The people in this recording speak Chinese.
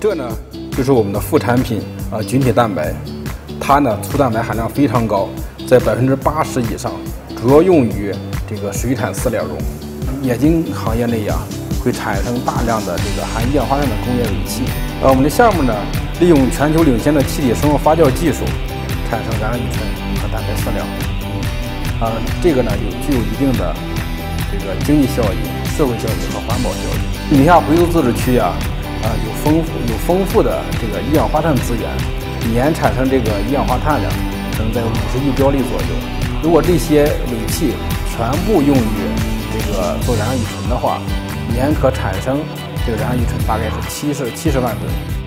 这呢就是我们的副产品菌体蛋白，它呢粗蛋白含量非常高，在80%以上，主要用于这个水产饲料中。冶金行业内会产生大量的这个含一氧化碳的工业尾气。我们的项目呢，利用全球领先的气体生物发酵技术，产生燃乙醇和蛋白饲料。这个呢具有一定的这个经济效益、社会效益和环保效益。宁夏回族自治区有丰富的这个一氧化碳资源，年产生这个一氧化碳量能在50亿标粒左右。如果这些尾气全部用于这个做燃乙醇的话，年可产生这个燃乙醇大概是70万吨。